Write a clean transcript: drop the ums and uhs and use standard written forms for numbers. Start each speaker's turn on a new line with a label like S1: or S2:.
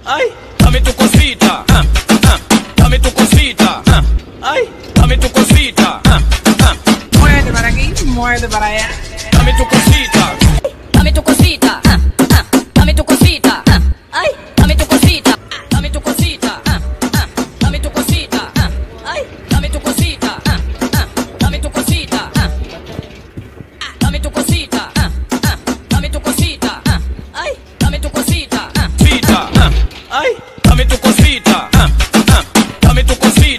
S1: Ay, dame tu cosita, dame tu cosita, ay, dame tu cosita,
S2: Muévete para aquí, muévete para allá.
S1: dame tu cosita,
S3: Dame tu cosita, dame tu cosita, ay, dame tu cosita, dame tu cosita, dame tu cosita, ay, dame tu cosita, dame tu cosita, dame tu cosita, dame tu cosita, ay, dame tu cosita,
S1: cita, ay, dame tu cosita, dame tu cosita.